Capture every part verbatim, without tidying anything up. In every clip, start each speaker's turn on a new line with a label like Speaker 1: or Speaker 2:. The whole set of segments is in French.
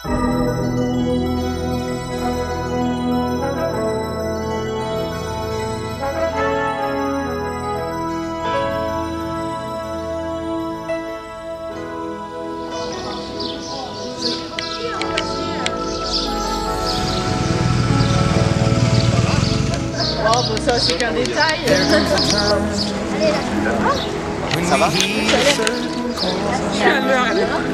Speaker 1: Oh, bon, ça c'est qu'un détail.
Speaker 2: Ça va?
Speaker 1: Je suis à l'heure.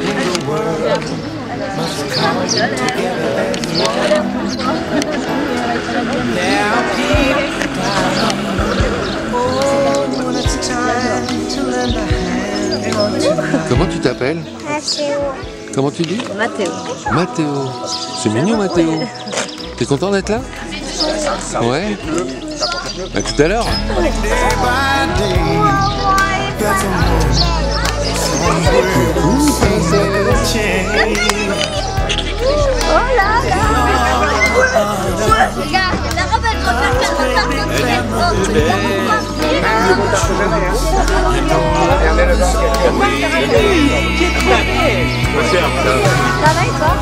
Speaker 3: Comment tu t'appelles?
Speaker 4: Mathéo.
Speaker 3: Comment tu dis?
Speaker 4: Mathéo.
Speaker 3: Mathéo. C'est mignon, Mathéo. T'es content d'être là? Ouais. Bah, tout à l'heure.
Speaker 4: Oh là là. Regarde, la robe elle doit faire ça va et toi?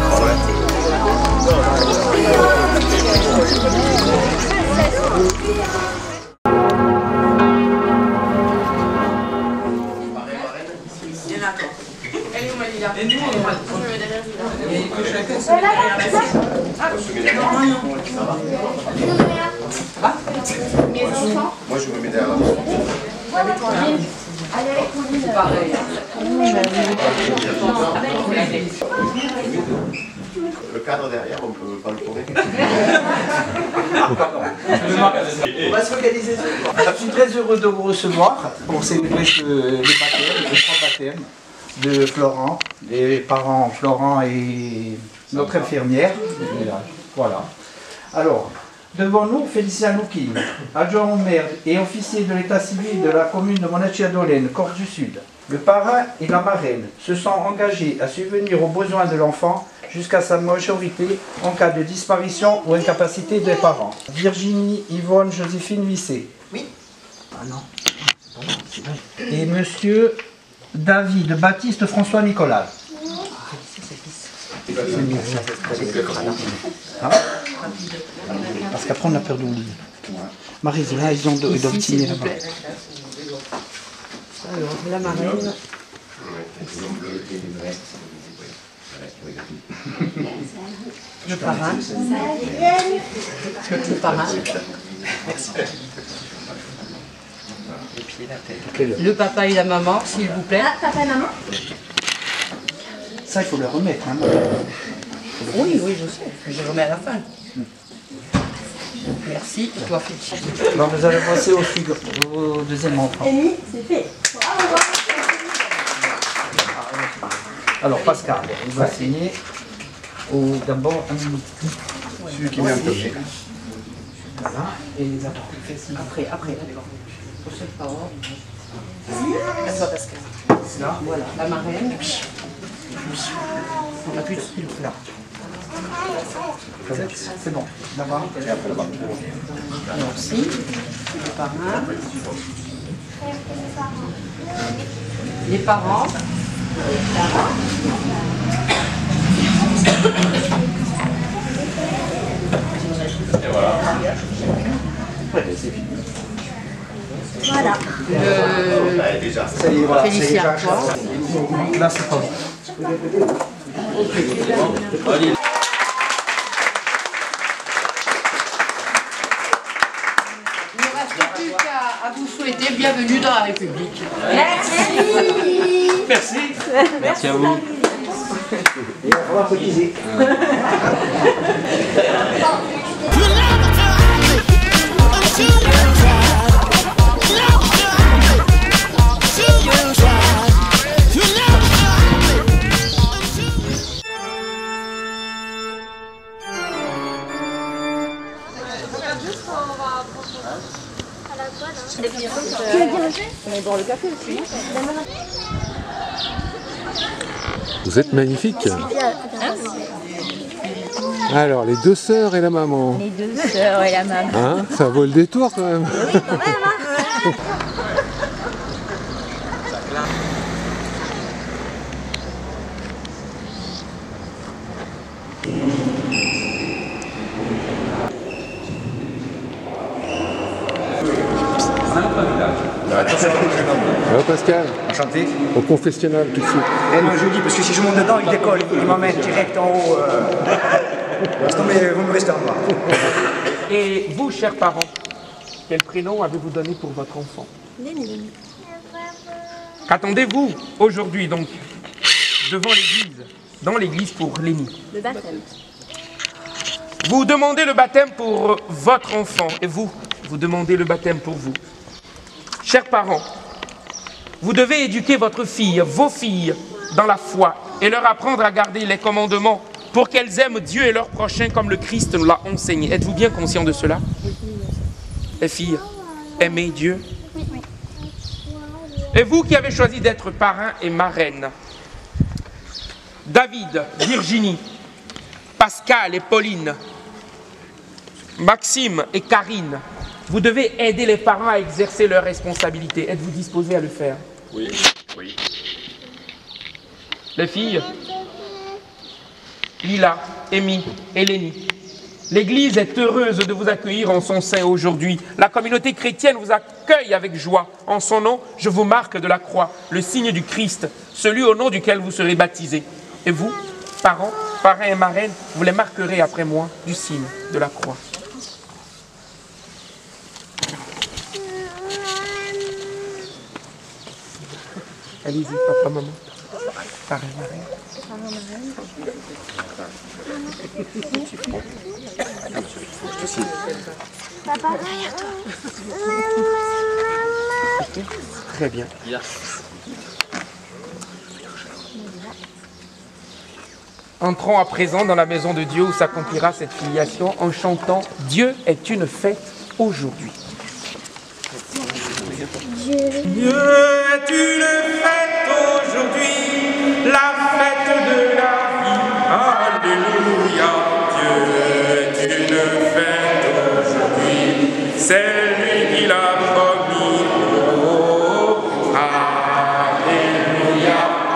Speaker 1: Elle est où Malila? Et nous on va derrière mes enfants.
Speaker 2: Moi je me mets derrière.
Speaker 1: Allez avec mon lit. Pareil.
Speaker 2: Le cadre derrière, on peut pas le tourner.
Speaker 5: On va s'organiser ce soir. Je suis très heureux de vous recevoir pour célébrer ce, les baptêmes, les trois baptêmes de Florent, les parents Florent et notre infirmière. Voilà. Alors, devant nous, Félicien Loukine, adjoint au maire et officier de l'état civil de la commune de Monachi-Adolène, Corse du Sud. Le parrain et la marraine se sont engagés à subvenir aux besoins de l'enfant jusqu'à sa majorité en cas de disparition ou incapacité des parents. Virginie Yvonne Joséphine Vissé. Oui. Ah non. Et monsieur David Baptiste François Nicolas. Ah. Parce qu'après on a peur d'oublier. Marie, là ils ont ils doivent signer là-bas.
Speaker 1: Alors, la marraine. Le parrain. Le parrain. Merci. Le papa et la maman, s'il vous plaît.
Speaker 4: Ah, papa et maman?
Speaker 5: Ça il faut le remettre. Hein.
Speaker 1: Oui, oui, je sais. Je le remets à la fin. Merci. Et toi, Félicien.
Speaker 5: Alors vous allez passer au, au deuxième enfant.
Speaker 4: Amy, c'est fait. Bravo.
Speaker 5: Alors Pascal, il va signer au d'abord celui qui vient de toucher. Voilà. Et les autres.
Speaker 1: Après, après. Prochaine parole. À toi, Pascal.
Speaker 5: Là.
Speaker 1: Voilà, la marraine. On n'a plus de stylo.
Speaker 5: Là. C'est bon. Là-bas. Et après là-bas.
Speaker 1: Merci. Les parrains. Les parents.
Speaker 2: Et voilà.
Speaker 5: Ouais, c'est fini.
Speaker 4: Voilà.
Speaker 1: Le...
Speaker 2: Ouais, déjà.
Speaker 5: Ça y est, voilà.
Speaker 1: Félicien,
Speaker 5: ça y est,
Speaker 1: toi.
Speaker 5: Donc là, c'est pas bon.
Speaker 1: Il ne reste plus qu'à à vous souhaiter bienvenue dans la République.
Speaker 4: Merci.
Speaker 5: Merci.
Speaker 3: Merci à vous.
Speaker 5: Et on va cotiser.
Speaker 4: Tu veux bien manger?
Speaker 1: On va boire le café aussi.
Speaker 3: Vous êtes magnifiques. Alors, les deux sœurs et la maman.
Speaker 4: Les deux sœurs et la maman.
Speaker 3: Hein, ça vaut le détour quand même.
Speaker 4: Oui, quand même, hein.
Speaker 3: Alors Pascal,
Speaker 6: Enchanté.
Speaker 3: au confessionnal tout de suite.
Speaker 6: Eh non, je dis, parce que si je monte dedans, il décolle. Il m'emmène direct en haut. Euh... Laisse tomber, vous me restez en bas.
Speaker 7: Et vous, chers parents, quel prénom avez-vous donné pour votre enfant?
Speaker 4: Lénie.
Speaker 7: Qu'attendez-vous aujourd'hui, donc, devant l'église, dans l'église pour Lénie?
Speaker 4: Le baptême.
Speaker 7: Vous demandez le baptême pour votre enfant, et vous, vous demandez le baptême pour vous. Chers parents, vous devez éduquer votre fille, vos filles, dans la foi, et leur apprendre à garder les commandements pour qu'elles aiment Dieu et leur prochain comme le Christ nous l'a enseigné. Êtes-vous bien conscient de cela? Les filles, aimez Dieu. Et vous qui avez choisi d'être parrain et marraine, David, Virginie, Pascal et Pauline, Maxime et Karine, vous devez aider les parents à exercer leurs responsabilités. Êtes-vous disposés à le faire?
Speaker 2: Oui, oui.
Speaker 7: Les filles, Lila, Amy, Elénie, l'Église est heureuse de vous accueillir en son sein aujourd'hui. La communauté chrétienne vous accueille avec joie. En son nom, je vous marque de la croix, le signe du Christ, celui au nom duquel vous serez baptisés. Et vous, parents, parrains et marraines, vous les marquerez après moi du signe de la croix. Allez-y, papa, maman. Parrain, marraine.
Speaker 4: Papa, derrière toi.
Speaker 7: Très bien. Entrons à présent dans la maison de Dieu où s'accomplira cette filiation en chantant « Dieu est une fête aujourd'hui ».
Speaker 4: Dieu.
Speaker 7: Dieu est une fête aujourd'hui, la fête de la vie. Alléluia. Dieu est une fête aujourd'hui, c'est lui qui l'a promis. Oh, Alléluia.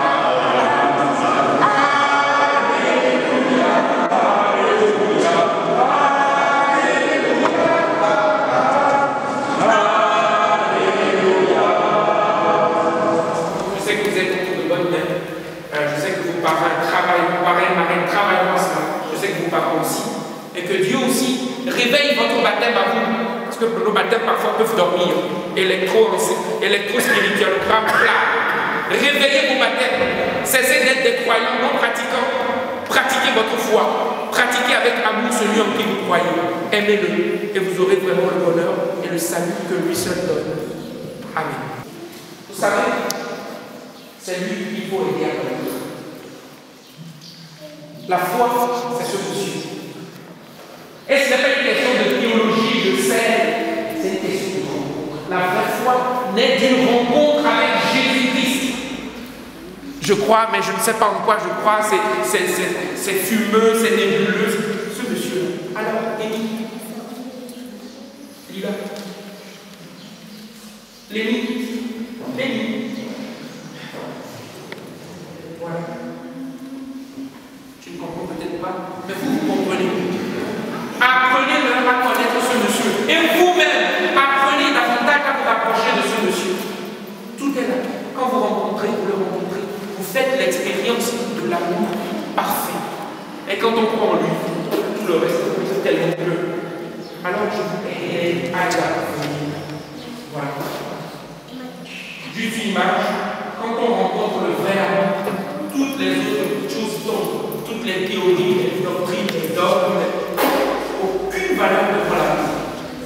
Speaker 7: Je sais que vous êtes autour de bonnes mains. Euh, je sais que vos parents travaillent, vos parrains et marraines travaillent ensemble. Je sais que vos parents aussi. Et que Dieu aussi réveille votre baptême à vous. Parce que nos baptêmes parfois peuvent dormir. Électro, électro-spirituellement, plat. Réveillez vos baptêmes. Cessez d'être des croyants non pratiquants. Pratiquez votre foi. Pratiquez avec amour celui en qui vous croyez. Aimez-le. Et vous aurez vraiment le bonheur et le salut que lui seul donne. Amen. Vous savez, c'est lui qu'il faut aider à connaître. La foi, c'est ce monsieur. Et ce n'est pas une question de théologie, de sel, c'est une question de rencontre. La vraie foi naît d'une rencontre avec Jésus-Christ. Je crois, mais je ne sais pas en quoi je crois, c'est fumeux, c'est nébuleux. Ce monsieur, alors, Émilie, Lila, Lénie, Lénie, voilà. Tu ne comprends peut-être pas, mais vous, vous comprenez. Apprenez-le à connaître ce monsieur. Et vous-même, apprenez davantage à vous rapprocher de ce monsieur. Tout est là. Quand vous rencontrez, vous le rencontrez, vous faites l'expérience de l'amour parfait. Et quand on prend en lui, tout le reste est tellement bleu. Alors je vous aide à la venir. Voilà. Juste une image, quand on rencontre le vrai amour, toutes les autres choses tombent, toutes les théories, les doctrines, les dogmes, aucune valeur devant la vie.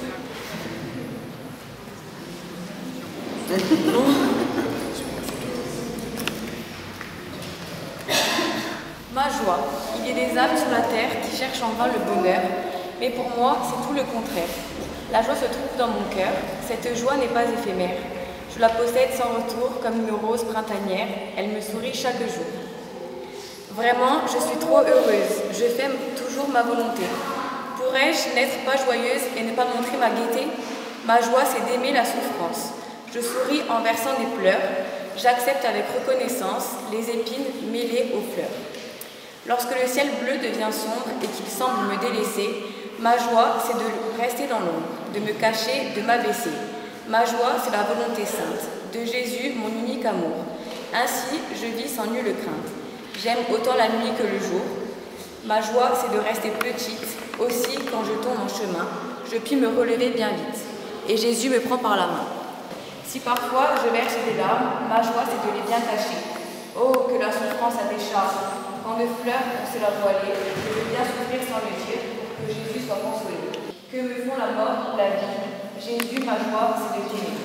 Speaker 8: Ma joie, il y a des âmes sur la terre qui cherchent en vain le bonheur, mais pour moi, c'est tout le contraire. La joie se trouve dans mon cœur, cette joie n'est pas éphémère. Je la possède sans retour comme une rose printanière, elle me sourit chaque jour. Vraiment, je suis trop heureuse, je fais toujours ma volonté. Pourrais-je n'être pas joyeuse et ne pas montrer ma gaieté? Ma joie, c'est d'aimer la souffrance. Je souris en versant des pleurs, j'accepte avec reconnaissance les épines mêlées aux fleurs. Lorsque le ciel bleu devient sombre et qu'il semble me délaisser, ma joie, c'est de rester dans l'ombre, de me cacher, de m'abaisser. Ma joie, c'est la volonté sainte de Jésus, mon unique amour. Ainsi, je vis sans nulle crainte. J'aime autant la nuit que le jour. Ma joie, c'est de rester petite. Aussi, quand je tombe en chemin, je puis me relever bien vite. Et Jésus me prend par la main. Si parfois je verse des larmes, ma joie, c'est de les bien cacher. Oh, que la souffrance a des charmes. Quand le fleur pousse la voilée, je veux bien souffrir sans le dire, que Jésus soit consolé. Que me font la mort ou la vie? Jésus, ma joie, c'est de t'aimer.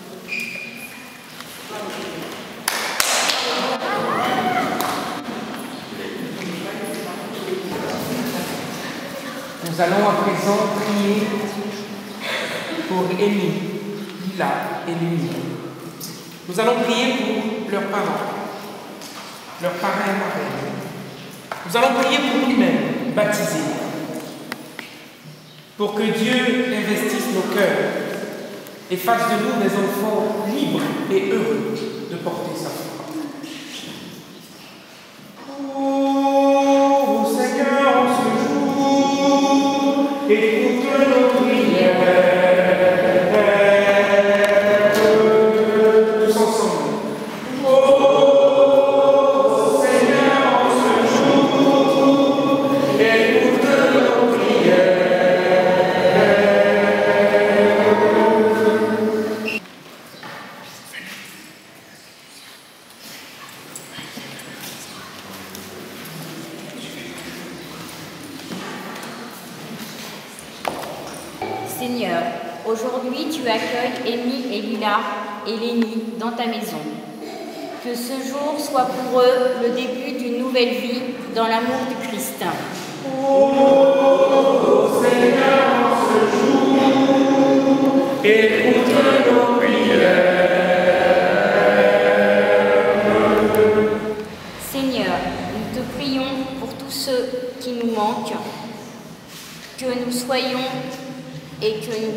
Speaker 7: Nous allons à présent prier pour Amy, Lila et Lénie. Nous allons prier pour leurs parents, leurs parrains et marraines. Nous allons prier pour nous-mêmes, baptisés, pour que Dieu investisse nos cœurs et fasse de nous des enfants libres et heureux de porter sa foi. Oh, Seigneur, en ce jour, écoute nos prières. Tous ensemble. Oh, Seigneur, en ce jour, écoute nos prières.
Speaker 9: Seigneur, aujourd'hui tu accueilles Amy et Lila et Lénie dans ta maison. Que ce jour soit pour eux le début d'une nouvelle vie dans l'amour du Christ.
Speaker 7: Oh Seigneur, en ce jour, écoute nos prières.
Speaker 9: Seigneur, nous te prions pour tous ceux qui nous manquent, que nous soyons et que nous...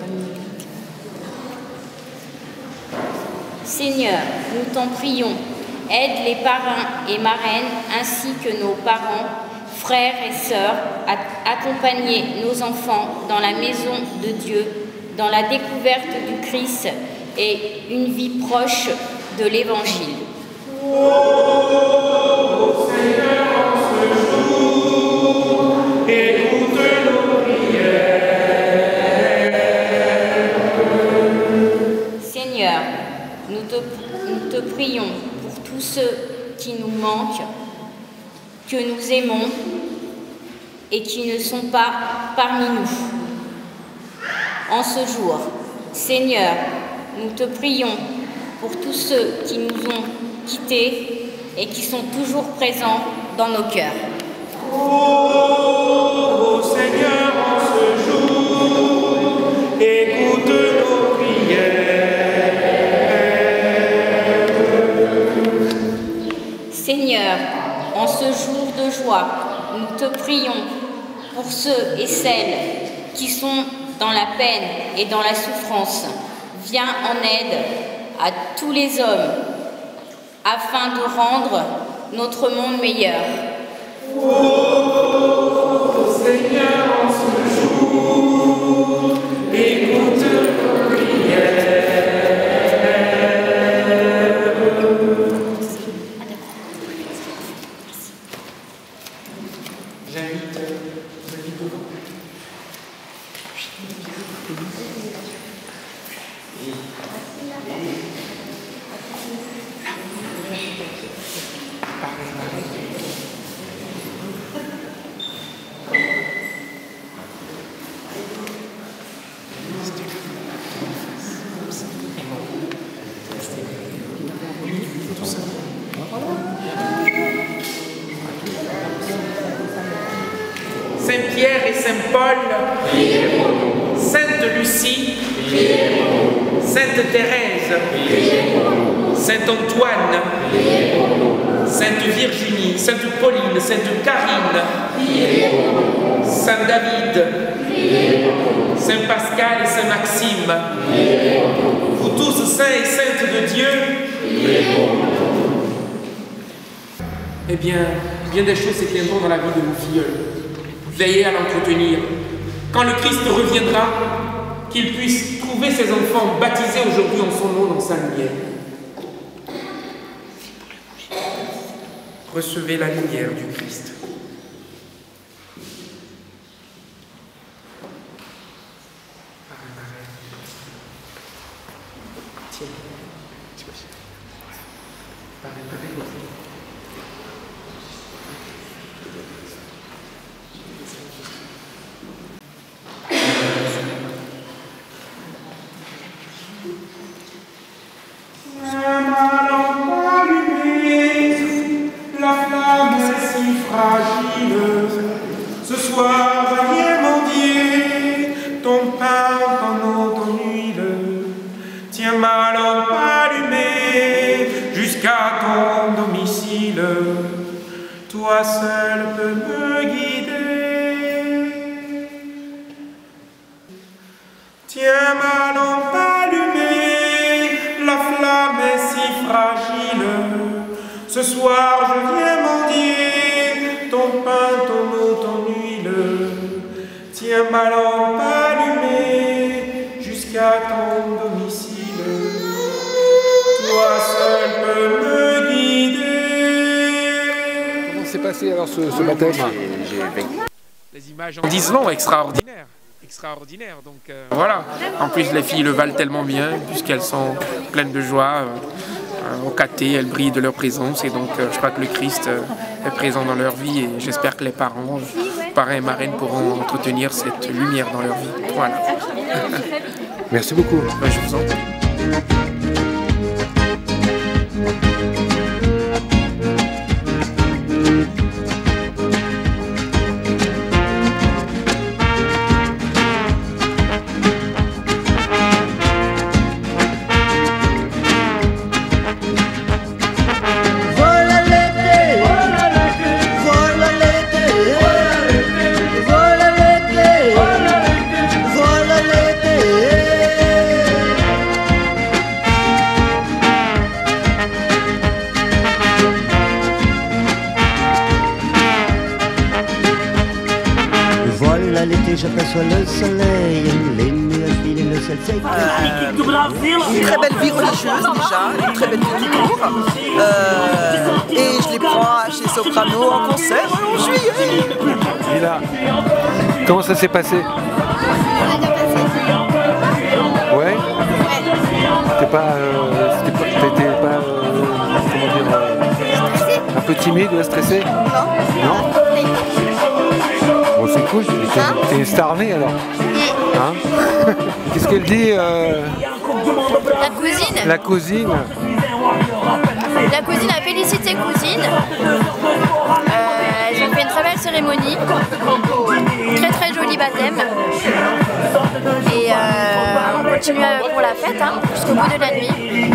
Speaker 9: Seigneur, nous t'en prions, aide les parrains et marraines ainsi que nos parents, frères et sœurs à accompagner nos enfants dans la maison de Dieu, dans la découverte du Christ et une vie proche de l'Évangile.
Speaker 7: Oh Seigneur, en ce jour, écoute nos prières.
Speaker 9: Seigneur, nous te, nous te prions pour tous ceux qui nous manquent, que nous aimons et qui ne sont pas parmi nous. En ce jour, Seigneur, nous te prions pour tous ceux qui nous ont quittés et qui sont toujours présents dans nos cœurs.
Speaker 7: Oh Seigneur, en ce jour, écoute nos prières.
Speaker 9: Seigneur, en ce jour de joie, nous te prions pour ceux et celles qui sont dans la peine et dans la souffrance. Viens en aide à tous les hommes afin de rendre notre monde meilleur.
Speaker 7: Oh Seigneur, en ce jour, écoute nos prières. J'invite le livre devant. Saint-Pierre et Saint-Paul, Sainte Lucie, Sainte Thérèse, Saint-Antoine, Sainte Virginie, Sainte Pauline, Sainte Carine, Saint David, Saint Pascal et Saint Maxime, vous tous saints et saintes de Dieu, eh bien, bien des choses s'éteindront dans la vie de mon filleul. Veillez à l'entretenir. Quand le Christ reviendra, qu'il puisse trouver pouvez, ces enfants, baptiser aujourd'hui en son nom dans sa lumière. Recevez la lumière du Christ. Tiens.
Speaker 10: La flamme est si fragile. Ce soir, viens mendier ton pain, ton eau, ton huile. Tiens ma lampe allumée jusqu'à ton domicile. Toi seul peux me guider. Tiens ma lampe allumée, la flamme est si fragile. Ce soir je viens mendier ton pain, ton eau, ton huile. Tiens ma lampe allumée jusqu'à ton domicile. Toi seul peux me guider.
Speaker 3: Comment s'est passé alors ce, ce baptême?
Speaker 7: Les images en disent long, extraordinaire. Extraordinaire, donc euh, voilà. En plus, les filles le valent tellement bien, puisqu'elles sont pleines de joie. Euh, Au caté, elles brillent de leur présence et donc euh, je crois que le Christ euh, est présent dans leur vie et j'espère que les parents, euh, parrains et marraines pourront entretenir cette lumière dans leur vie. Voilà.
Speaker 3: Merci beaucoup.
Speaker 7: Ben, je vous en prie.
Speaker 11: Voilà l'été, j'aperçois le soleil, les nuages filent et le ciel sec.
Speaker 12: Euh, une très belle vie religieuse déjà, une très belle vie tout court. Euh, et je les prends chez Soprano en concert en juillet.
Speaker 3: Et là, comment ça s'est passé? Ouais. T'es pas, euh, t'étais pas, euh, comment dire, euh, un peu timide ou stressé? Non. Non. Bon, c'est cool, t'es une star née alors. Hein? Qu'est-ce qu'elle dit euh...
Speaker 4: La cousine.
Speaker 3: La cousine.
Speaker 4: La cousine a félicité cousine. Euh, elles ont fait une très belle cérémonie. Très très joli baptême. Et euh, on continue pour la fête hein, jusqu'au bout de la nuit.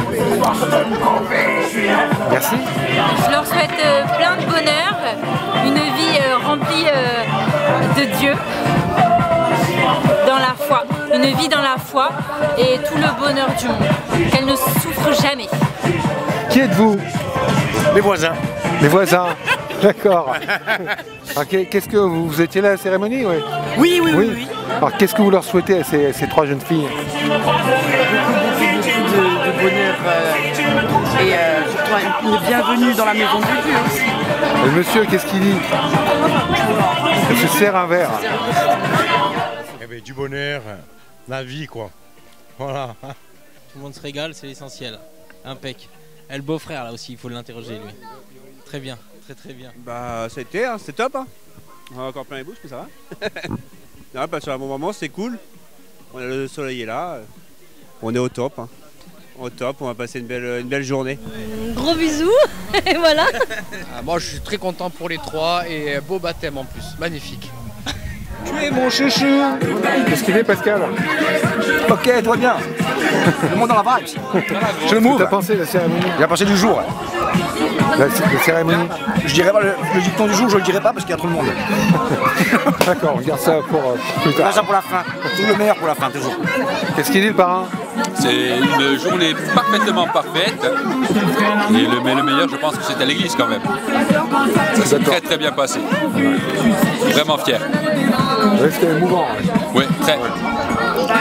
Speaker 3: Merci.
Speaker 13: Je leur souhaite euh, plein de bonheur, une vie euh, remplie euh, de Dieu, dans la foi, une vie dans la foi et tout le bonheur du monde, qu'elles ne souffrent jamais.
Speaker 3: Qui êtes-vous?
Speaker 14: Les voisins.
Speaker 3: Les voisins, d'accord. Qu'est-ce que vous, vous étiez là à la cérémonie? Ouais.
Speaker 12: Oui, oui, oui. oui.
Speaker 3: Alors qu'est-ce que vous leur souhaitez à ces, ces trois jeunes filles?
Speaker 12: Beaucoup, beaucoup de, de bonheur euh, et euh, surtout une bienvenue dans la maison de Dieu aussi.
Speaker 3: Le monsieur, qu'est-ce qu'il dit? Il se sert un verre.
Speaker 14: Eh bien, du bonheur, la vie quoi. Voilà.
Speaker 15: Tout le monde se régale, c'est l'essentiel. Impec. Et le beau-frère là aussi, il faut l'interroger lui. Très bien, très très bien.
Speaker 16: Bah ça a été, hein, c'était top. Hein. On a encore plein les bouches, mais ça va. Non, bah, sur un bon moment, c'est cool. On a le soleil est là. On est au top. Hein. Au top, on va passer une belle, une belle journée.
Speaker 13: Gros bisous, et voilà.
Speaker 17: Ah, moi je suis très content pour les trois et beau baptême en plus, magnifique.
Speaker 6: Tu es mon chouchou.
Speaker 3: Qu'est-ce qu'il est Pascal?
Speaker 6: Ok, toi bien. Le monde dans la vibe. Je le move.
Speaker 3: T'as pensé la cérémonie?
Speaker 6: Il a pensé du jour.
Speaker 3: La, la cérémonie?
Speaker 6: Je dirais pas le, le dicton du jour, je le dirai pas parce qu'il y a trop de monde.
Speaker 3: D'accord, on garde ça pour euh, plus tard.
Speaker 6: On garde ça pour la fin. Tout le meilleur pour la fin toujours.
Speaker 3: Qu'est-ce qu'il dit le parrain?
Speaker 18: C'est une journée parfaitement parfaite. Et le, mais le meilleur, je pense que c'est à l'église quand même. Ça s'est très très bien passé. Vraiment fier.
Speaker 3: Ouais, c'était émouvant.
Speaker 18: Oui, très. Très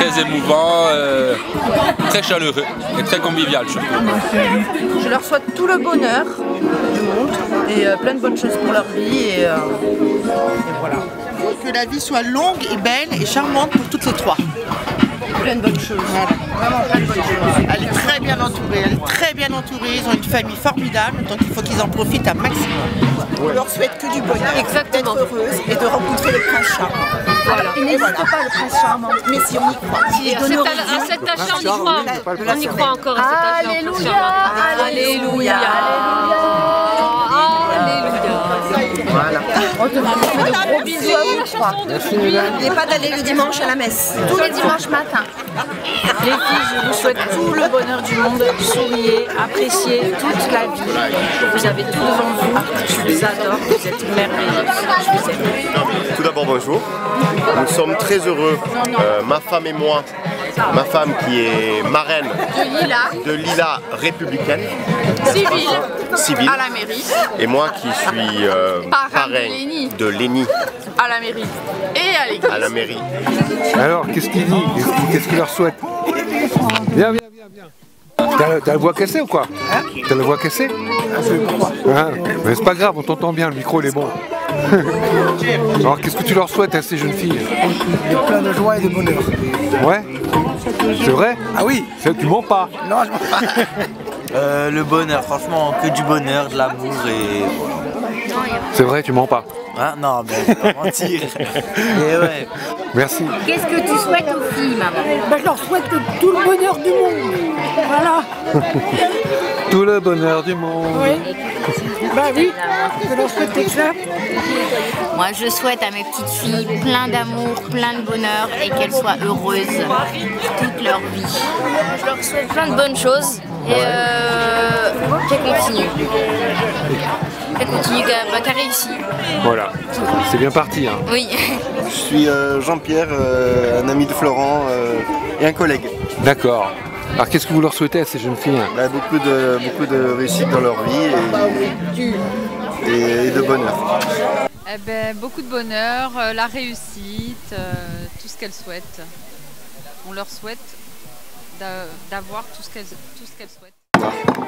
Speaker 18: très émouvant, euh, très chaleureux et très convivial surtout.
Speaker 1: Je leur souhaite tout le bonheur du monde et euh, plein de bonnes choses pour leur vie et, euh, et voilà. Que la vie soit longue et belle et charmante pour toutes les trois. Plein de bonnes choses. Voilà. Vraiment plein de bonnes choses. Elle est très bien entourée, elle est très bien entourée, ils ont une famille formidable, donc il faut qu'ils en profitent un maximum. On leur souhaite que du bonheur, d'être heureuse et de rencontrer le prince charmant. Voilà. Et n'hésitez voilà. pas le prince charmant, mais si on y croit. Si,
Speaker 13: à, cet à, à cet âge-là, on y croit. On y croit encore à cet âge-là.
Speaker 1: Alléluia, Alléluia, Alléluia. Voilà. On te fait de gros bisous à vous trois. N'oubliez pas d'aller le dimanche à la messe. Tous les dimanches matin.
Speaker 13: Les filles, je vous souhaite tout le bonheur du monde. Souriez, appréciez toute la vie. Vous avez tout devant vous. Je vous adore, vous êtes merveilleux. Je vous aime.
Speaker 2: Tout d'abord, bonjour. Nous sommes très heureux, euh, ma femme et moi, ma femme qui est marraine
Speaker 1: de Lila,
Speaker 2: de Lila républicaine,
Speaker 1: civile,
Speaker 2: civile,
Speaker 1: à la mairie,
Speaker 2: et moi qui suis euh, parrain de Lénie,
Speaker 1: à la mairie et à l'église.
Speaker 2: À la mairie.
Speaker 3: Alors, qu'est-ce qu'il dit? Qu'est-ce qu'il leur souhaite? Viens, viens, viens, viens. T'as la, la voix cassée ou quoi? Hein? T'as la voix cassée? Ah, mais c'est pas grave, on t'entend bien, le micro il est bon. Alors qu'est-ce que tu leur souhaites à ces jeunes filles?
Speaker 6: Plein de joie et de bonheur.
Speaker 3: Ouais? C'est vrai?
Speaker 6: Ah oui.
Speaker 3: Tu mens pas?
Speaker 6: Non, je mens pas.
Speaker 19: euh, le bonheur, franchement, que du bonheur, de l'amour et...
Speaker 3: C'est vrai, tu mens pas?
Speaker 19: Ah non, ben je vais pas mentir. Et ouais.
Speaker 3: Merci.
Speaker 9: Qu'est-ce que tu souhaites aux filles, maman?
Speaker 20: Ben, je leur souhaite tout le bonheur du monde. Voilà.
Speaker 3: Tout le bonheur du monde.
Speaker 20: Oui. Bah oui, je leur souhaite ça.
Speaker 9: Moi, je souhaite à mes petites filles plein d'amour, plein de bonheur et qu'elles soient heureuses toute leur vie. Je leur souhaite plein de bonnes choses et euh, qu'elles continuent. Qu'elles continuent, qu'elles réussissent.
Speaker 3: Voilà, c'est bien parti. Hein.
Speaker 9: Oui.
Speaker 21: Je suis euh, Jean-Pierre, euh, un ami de Florent euh, et un collègue.
Speaker 3: D'accord. Alors qu'est-ce que vous leur souhaitez à ces jeunes filles?
Speaker 21: Bah, beaucoup, de, beaucoup de réussite dans leur vie et, et, et de bonheur.
Speaker 22: Eh ben, beaucoup de bonheur, euh, la réussite, euh, tout ce qu'elles souhaitent. On leur souhaite d'avoir tout ce qu'elles tout ce qu'elles souhaitent.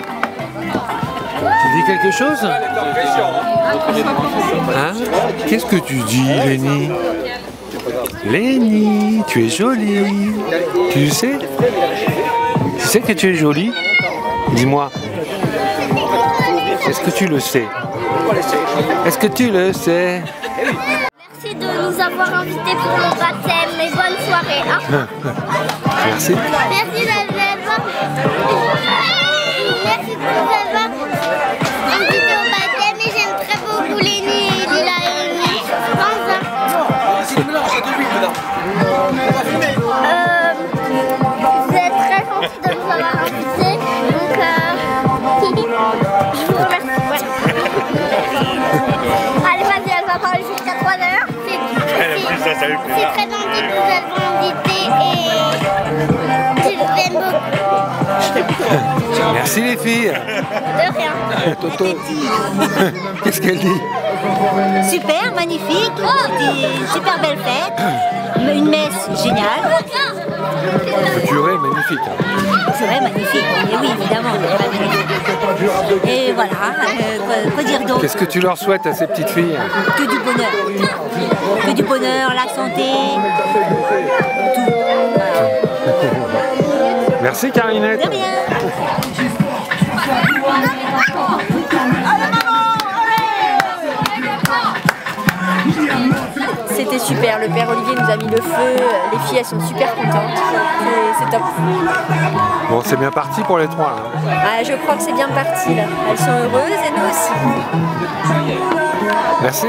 Speaker 3: Tu dis quelque chose? Hein? Qu'est-ce que tu dis, Lénie? Lénie, tu es jolie. Tu sais? Tu sais que tu es jolie? Dis-moi. Est-ce que tu le sais? Est-ce que tu le sais?
Speaker 23: Merci de nous avoir invités pour le baptême et bonne soirée. Hein.
Speaker 3: Merci.
Speaker 23: Merci d'avoir Merci de nous avoir invités au baptême et j'aime très beaucoup Lénie et Lila et Lénie. C'est le mélange de huile dedans. Euh, vous êtes très gentils de nous avoir invités. Donc, euh, je vous remercie. Voilà. Allez, vas-y, elle va parler jusqu'à trois heures. C'est très gentil de nous avoir invités et je vous aime beaucoup.
Speaker 3: Merci les filles.
Speaker 23: De rien.
Speaker 3: Toto. Qu'est-ce qu'elle dit?
Speaker 24: Super, magnifique, c'était super belle fête, une messe géniale.
Speaker 3: Le curé est magnifique.
Speaker 24: C'est vrai, magnifique, et oui, évidemment. Et voilà, euh, quoi, quoi dire d'autre?
Speaker 3: Qu'est-ce que tu leur souhaites à ces petites filles?
Speaker 24: Que du bonheur. Que du bonheur, la santé, tout.
Speaker 3: Merci Carinette.
Speaker 24: De rien.
Speaker 4: C'était super, le père Olivier nous a mis le feu, les filles elles sont super contentes, c'est top.
Speaker 3: Bon, c'est bien parti pour les trois. Hein.
Speaker 4: Ah, je crois que c'est bien parti là, elles sont heureuses et nous aussi.
Speaker 3: Merci.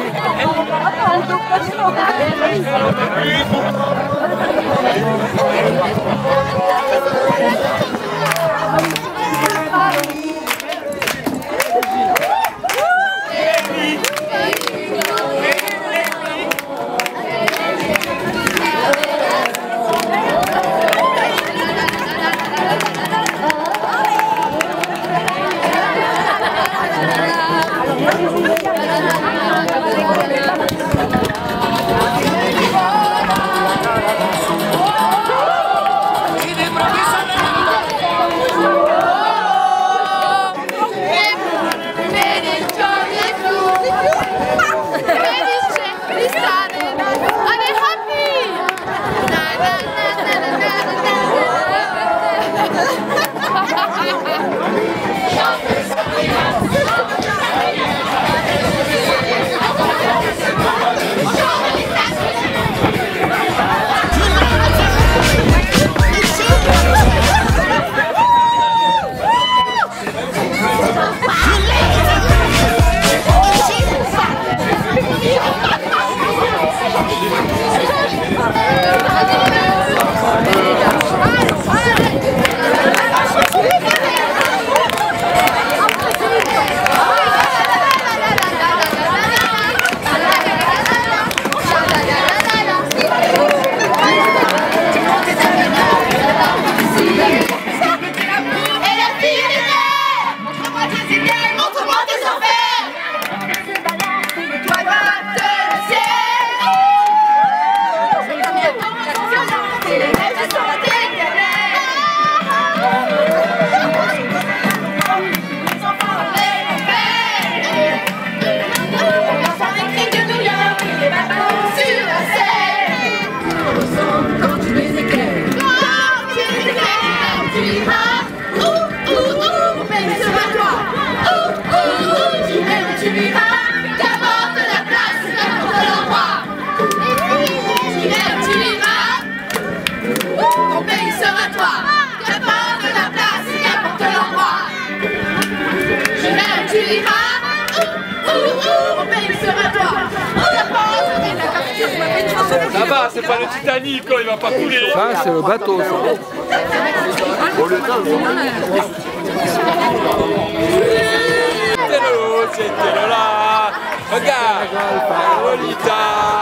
Speaker 18: Ça, c'est pas le Titanic, quoi, il va pas couler.
Speaker 3: Ça, c'est le bateau, ça.
Speaker 18: C'était l'eau, c'était le là. Regarde, Lolita.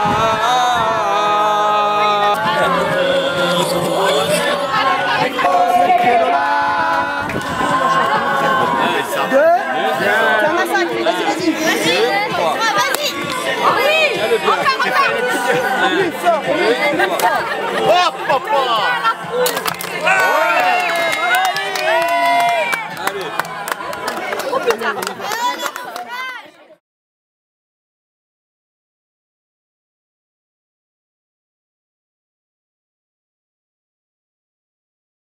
Speaker 2: Oh, papa!
Speaker 18: Allez!